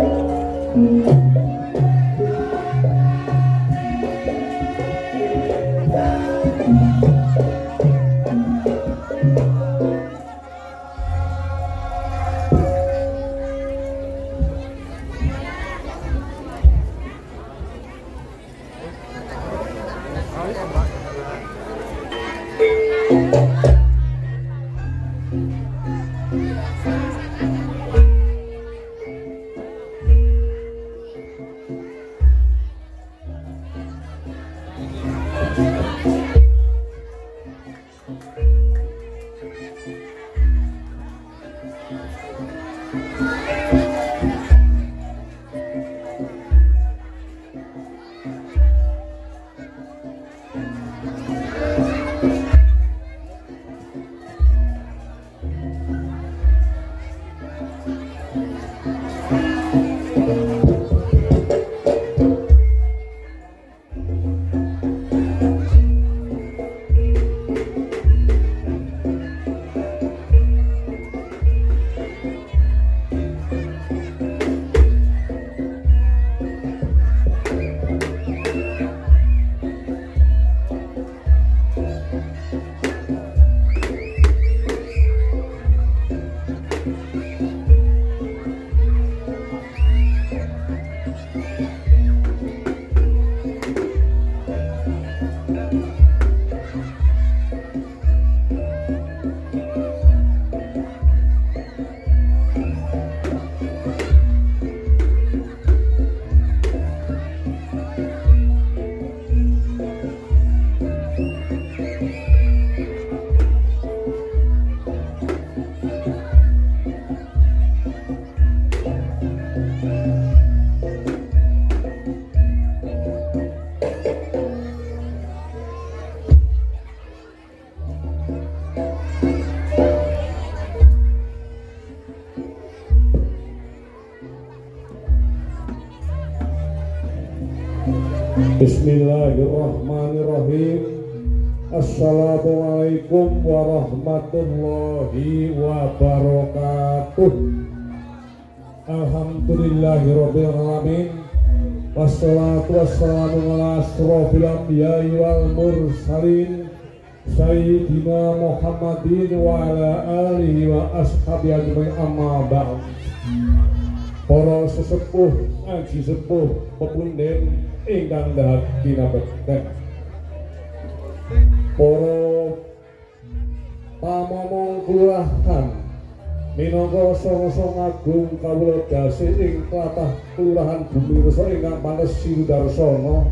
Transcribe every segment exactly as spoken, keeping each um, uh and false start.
Bismillahirrahmanirrahim. Assalamualaikum warahmatullahi wabarakatuh. Alhamdulillahirabbil alamin. Wassalatu wassalamu ala asrofil anbiya'i wal mursalin Sayyidina Muhammadin wa ala alihi wa ashabihi ajma'in, amma ba'd. Para sesepuh, aji sepuh, pepunden ingkang dahat kinabekten, para pamomong kelurahan minangka sanga-sanga agung kawula dasih ing tlatah kelurahan Bumirsa ingkang panes sinudarsana,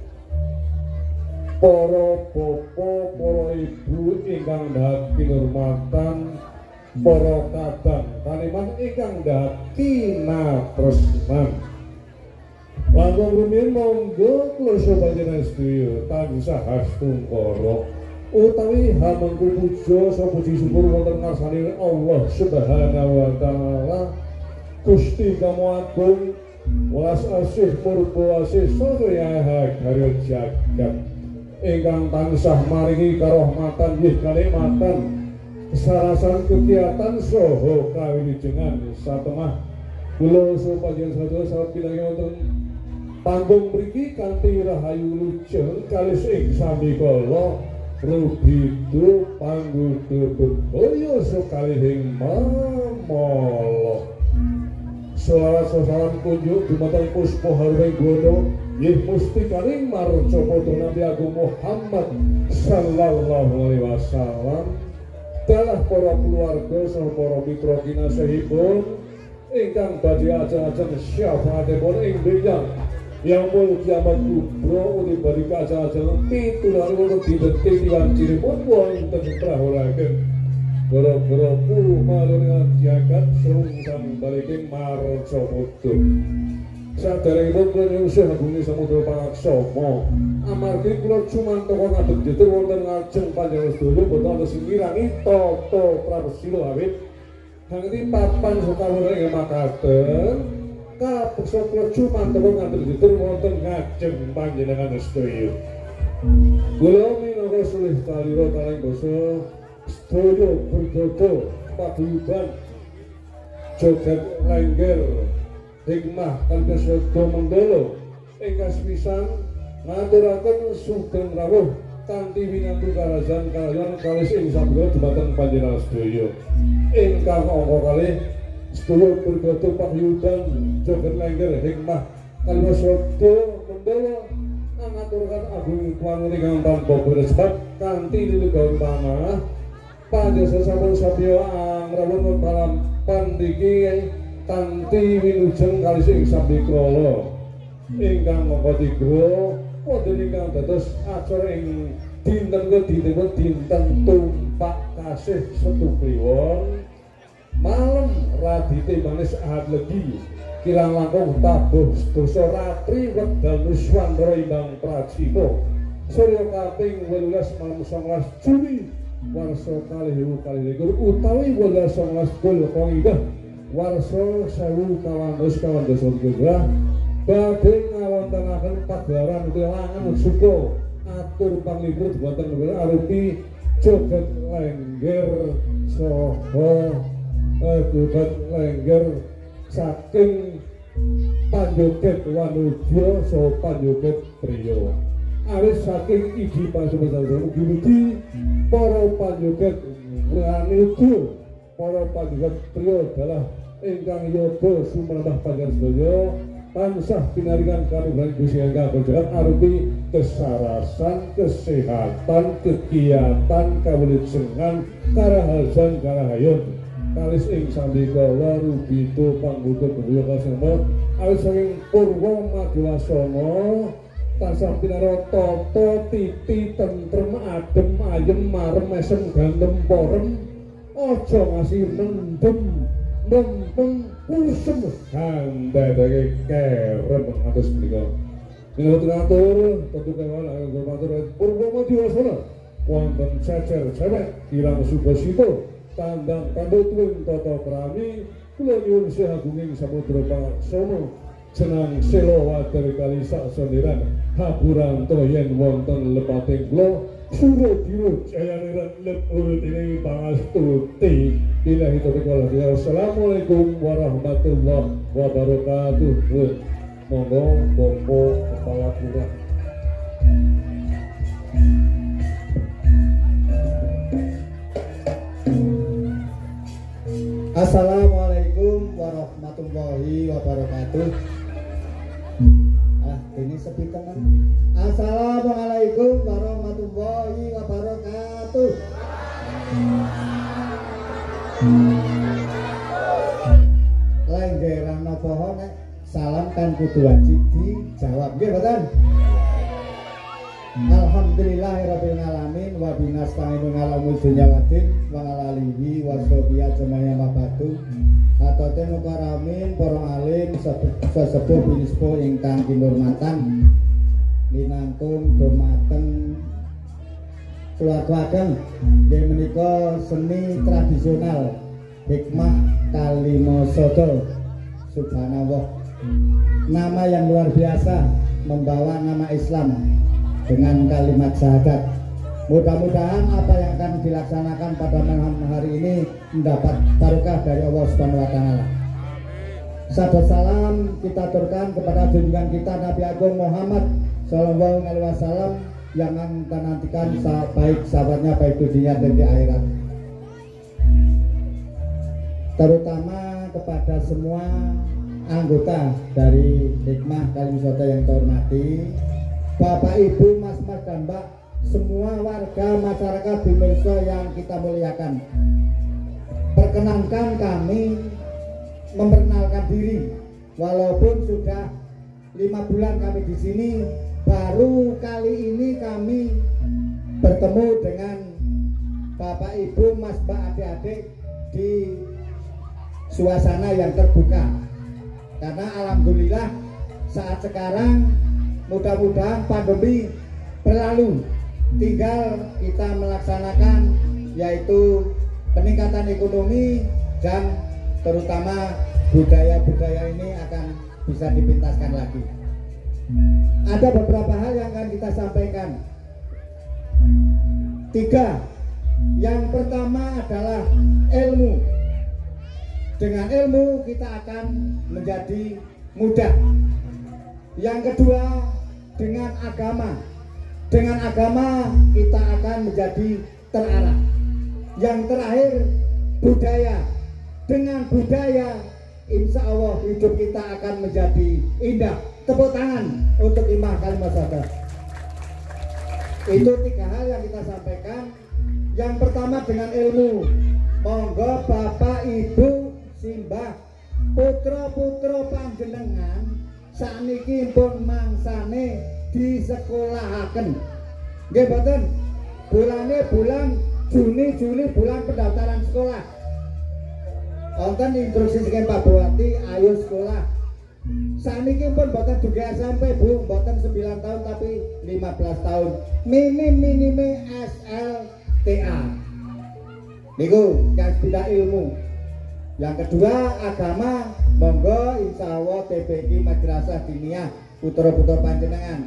para bapak, para ibu ingkang dahat kinurmatan, para kadang kaliman ingkang dahat kinatresnan. Langkung rumiyin monggo kula panjenengan sedaya tansah hastungkara utawi hamengku puja saha puji syukur wonten ngarsaning Allah Subhanahu wa taala. Gusti kamo agung welas asih purba asih sarya garya jagat ingkang tansah maringi karahmatan nggih kanikmatan kesarasan kegiatan saha kawilujengan satemah kula panjenengan sedaya saha pinanggih wonten panggung mriki kanthi rahayu lujeng kalis ing samikala rubidu panggudu bebaya sakalihing mamala. Selawat salam kunjuk dumateng puspa harum gono nggih mustikaning marca putra Nabi Agung Muhammad sallallahu alaihi wasallam, dalah para keluarga saha para mitra kinasihipun ingkang badhe ajeng-ajeng syafaatipun ing donya yang mul kiamat kubra uti barika ajeng-ajeng pitular wonten didetik wancinipun wonten prahulaken gara-gara pumalungan jagat sungsang baliking marca putra. Saderengipun kula nyuwun bumi samudra pangaksama amargi kula cumantaka ngadeg jejer wonten ngajeng panjenengan sedaya boten wonten sing mirangi tata prasila awit kanthi papan sakawula ing makaten kapeksa kula cumantaka ngadeg jejer wonten ngajeng panjenengan sedaya. Kula minangka sulih kalira kalih basa sedaya berdodo paguyuban joget lengger hikmah kanthi sedaya mendolo ingkang sepisan ngaturaken sugeng rawuh kanthi winantu karajan kaliyan kalih ing sabda dumateng panjenengan sedaya ingkang angka kalih sedaya bergatu pahyudan joget lengger hikmah kalih sedaya mendolo ngaturaken agung wangun ingkang tanpa beresbat kanthi lilunggawan panah panjenengan sampun sabya angrawuh palam pandiki kanthi wilujeng kalih ing sambikrala ingkang mangka tiga wonten ingkang dados acara ing dinten kedinten dinten tumpak kasih Setu Kliwon malem radite manis ahad legi kirang langkung tabuh dosa ratri wekdal nuswandra imbang pracita surya kaping wolulas malam songolas Juli warsa kalih ewu kalih likur utawi wolulas songolas Gulkaidah warsa sewu kawandos kawandos gerah badhe ngawontenaken pagelaran kelangan suka atur panglipur wonten negara arupi joget lengger saha joget lengger saking panjoget wanudya saha panjoget priya awis saking idi panjenengan mugi-mugi para panjoget wanudya para panjoget priya adalah ingkang yoga sumrambah panjenengan sedaya tansah pinaringan kanugrahan Gusti Engkang Jagat arupi kesarasan, kesehatan, kegiatan, kawilujengan, karahasan, karahayon kalis ing sambikala rubito pangbutuh bendaya kasema awis saking purwa madewasana tansah pinara tata titi tentrem adem ayem marem mesem gantem porem aja ngasih mendem mempeng kusem handadake kerem atus menika minangka ngatur tentu kewan ageng matur purwa madewasana wonten cecer cewek kirang subasita tandang pandhutuing tata krami kula nyuwun seagunging samudra paksana jenang sela wadar kali sak sondiran hapuranto yen wonten lepating kula Suradira jayaniran lep urut ini pangastuti ilahi taufiq wal hidayah. Assalamualaikum warahmatullahi wabarakatuh. Monggo monggo kepala kurang. Assalamualaikum warahmatullahi wabarakatuh. Ah, ini sepi teman. Assalamualaikum warahmatullahi wabarakatuh. Lenggeran napa nek salam kan kudu wajib dijawab nggih mboten? Alhamdulillahirabbil alamin wa binasta'inu ala umuri dunya waddin wa ala alihi wa sahbihi ajmain mabatu. Ataten ukaramin para alim sesepuh binispo ingkang kinurmatan linangkung dumateng keluarga ageng nggih menika seni tradisional hikmah Kalimasada subhanallah, nama yang luar biasa membawa nama Islam dengan kalimat syahadat. Mudah-mudahan apa yang akan dilaksanakan pada malam hari ini mendapat barokah dari Allah Subhanahu wa taala. Sahabat salam kita aturkan kepada junjungan kita Nabi Agung Muhammad Sallallahu Alaihi Wasallam yang kita nantikan baik sahabatnya baik di dunia dan di akhirat. Terutama kepada semua anggota dari Hikmah Kalimasada yang terhormati, Bapak Ibu, Mas Mas dan Mbak, semua warga masyarakat di Indonesia yang kita muliakan. Perkenankan kami memperkenalkan diri, walaupun sudah lima bulan kami di sini, baru kali ini kami bertemu dengan Bapak Ibu, Mas Mbak, adik-adik di suasana yang terbuka. Karena alhamdulillah saat sekarang mudah-mudahan pandemi berlalu, tinggal kita melaksanakan yaitu peningkatan ekonomi dan terutama budaya-budaya ini akan bisa dipintaskan lagi. Ada beberapa hal yang akan kita sampaikan. Tiga. Yang pertama adalah ilmu. Dengan ilmu kita akan menjadi mudah. Yang kedua, dengan agama. Dengan agama kita akan menjadi terarah. Yang terakhir, budaya. Dengan budaya, insya Allah hidup kita akan menjadi indah. Tepuk tangan untuk Imam Kalimat Syahadat. Itu tiga hal yang kita sampaikan. Yang pertama dengan ilmu. Monggo Bapak Ibu simbah putra-putra panjenengan sakniki pun mangsane disekolahaken. Nggih mboten? Bulane bulan Juni Juli bulan pendaftaran sekolah. Wonten instruksi saking Pak Bupati ayo sekolah. Sakniki pun mboten juga S M P Bu, mboten sembilan tahun tapi lima belas tahun. Minim-minime S L T A. Niku yang bidang ilmu. Yang kedua agama, monggo insya Allah T P I Madrasah Diniyah putra-putra panjenengan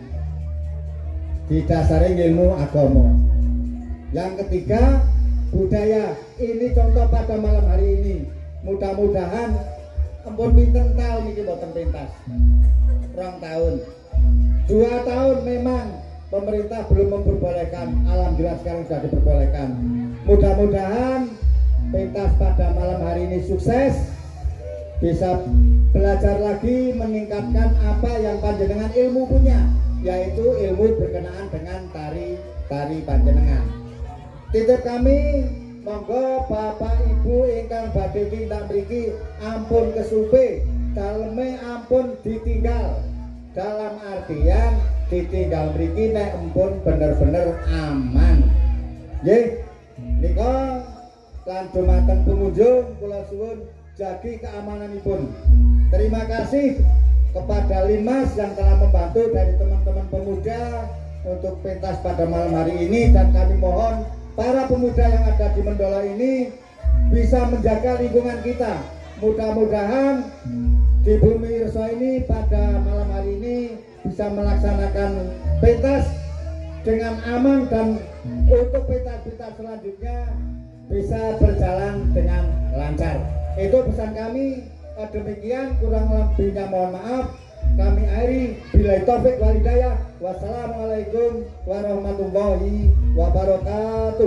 didasari ilmu agama. Yang ketiga budaya. Ini contoh pada malam hari ini. Mudah-mudahan ampun pinten tahun ini boten pentas. Rong tahun. Dua tahun memang pemerintah belum memperbolehkan. Alhamdulillah sekarang sudah diperbolehkan. Mudah-mudahan pentas pada malam hari ini sukses, bisa belajar lagi meningkatkan apa yang panjenengan ilmu punya, yaitu ilmu berkenaan dengan tari tari panjenengan. Titip kami, monggo Bapak Ibu ingkang badhe tindak mriki ampun kesupe, daleme ampun ditinggal. Dalam artian ditinggal mriki nek ampun bener-bener aman. Nggih, nika lan dumateng pengunjung kula suwun jagi keamananipun. Terima kasih kepada Linmas yang telah membantu dari teman-teman pemuda untuk pentas pada malam hari ini, dan kami mohon para pemuda yang ada di Mendola ini bisa menjaga lingkungan kita. Mudah-mudahan di Bumi Irsa ini pada malam hari ini bisa melaksanakan pentas dengan aman, dan untuk pentas-pentas selanjutnya bisa berjalan dengan lancar. Itu pesan kami. Demikian, kurang lebihnya mohon maaf. Kami akhiri billahi taufik wal hidayah. Wassalamualaikum warahmatullahi wabarakatuh.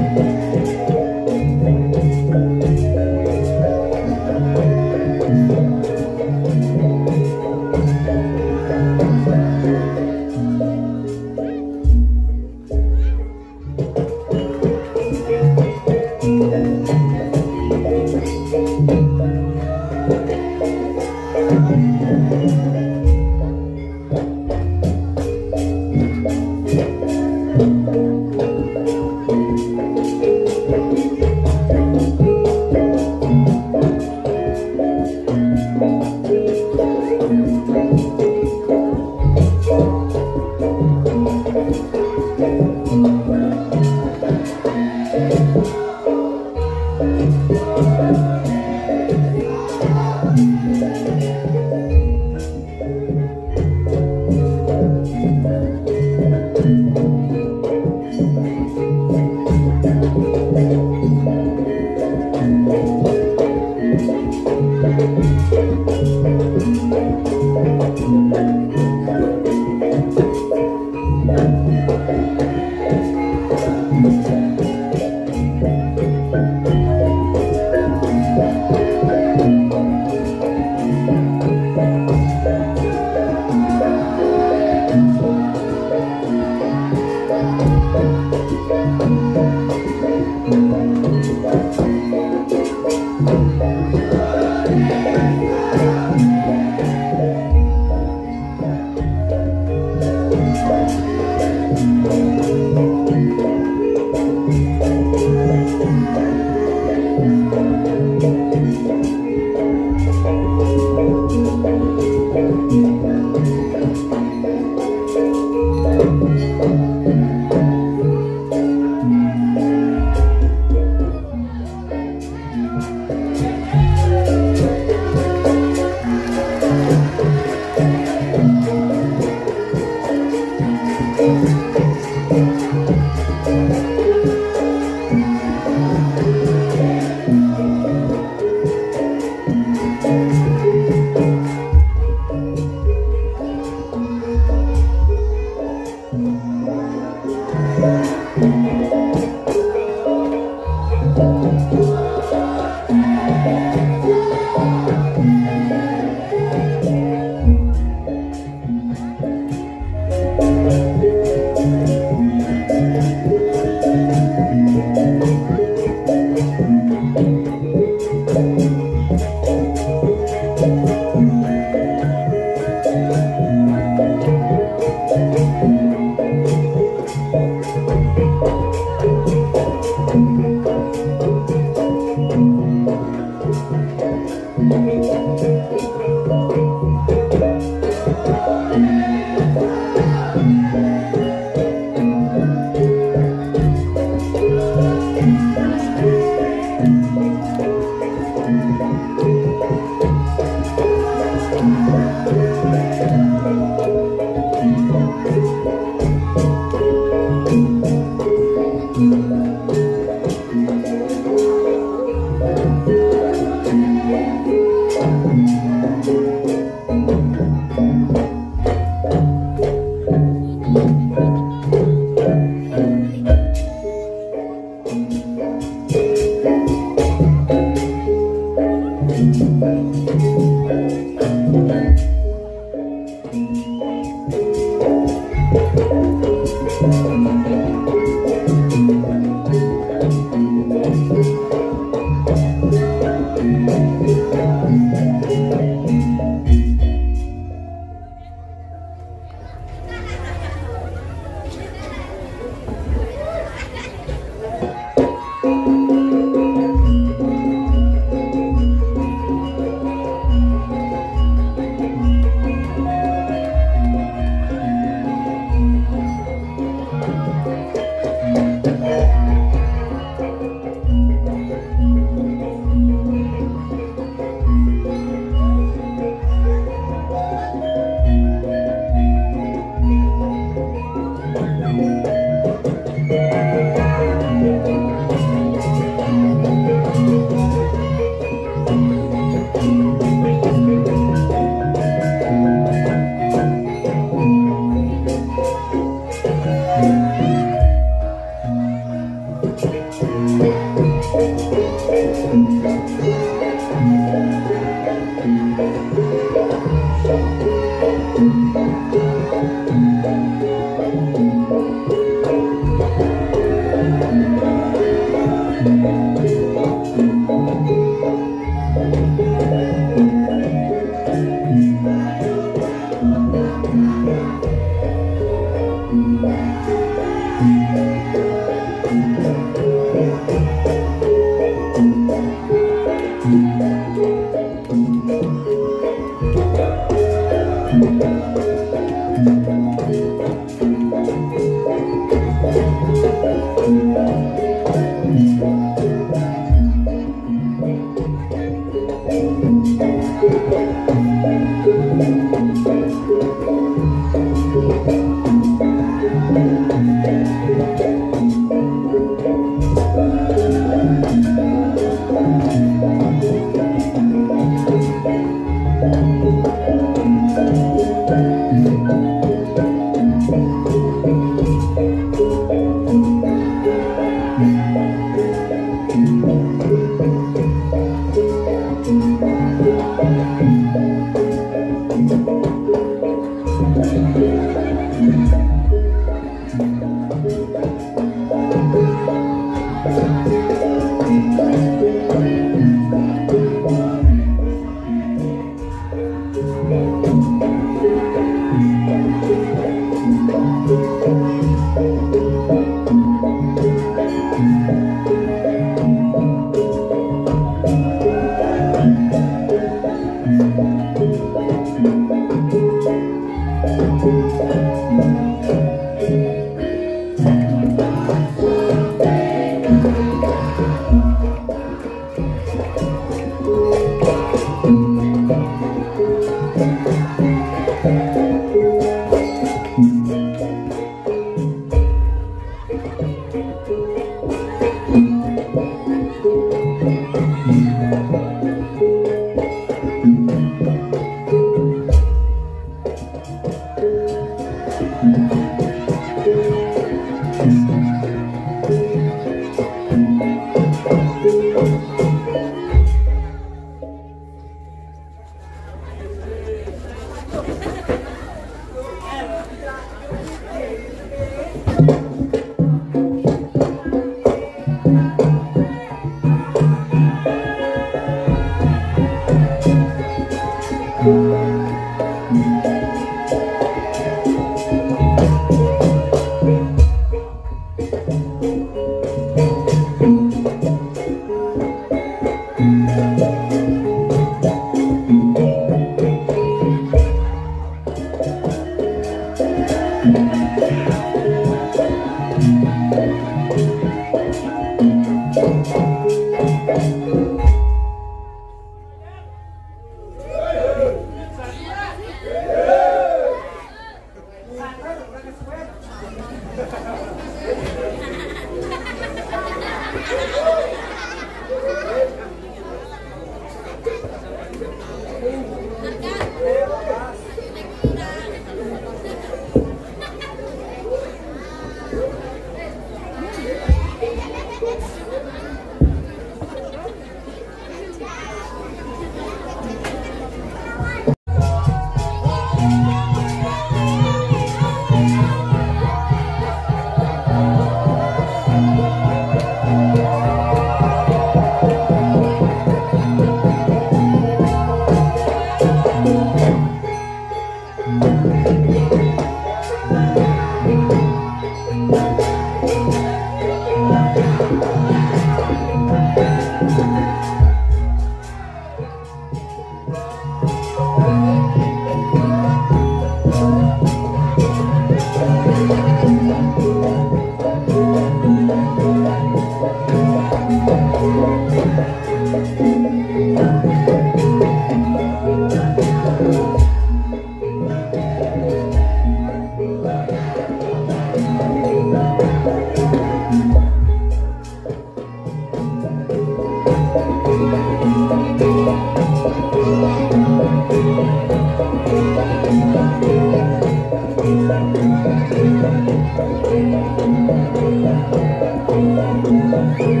Thank you.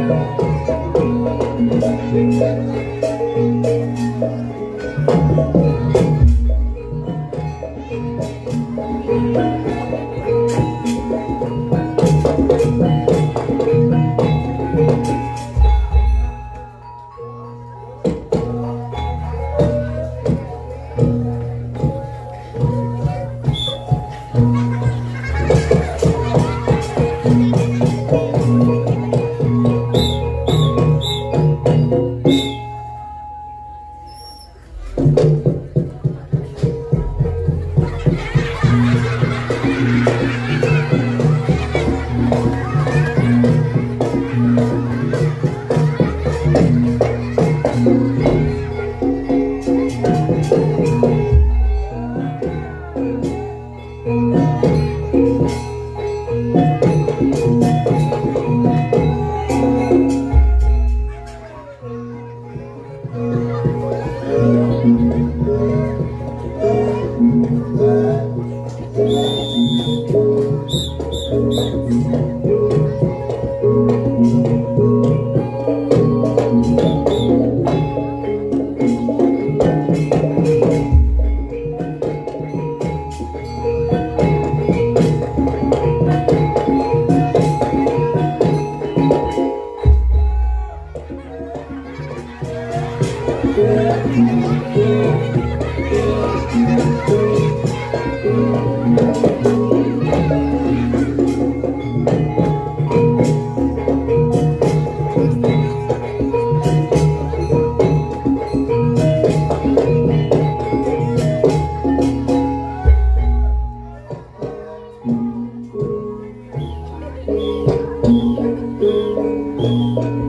Thank you.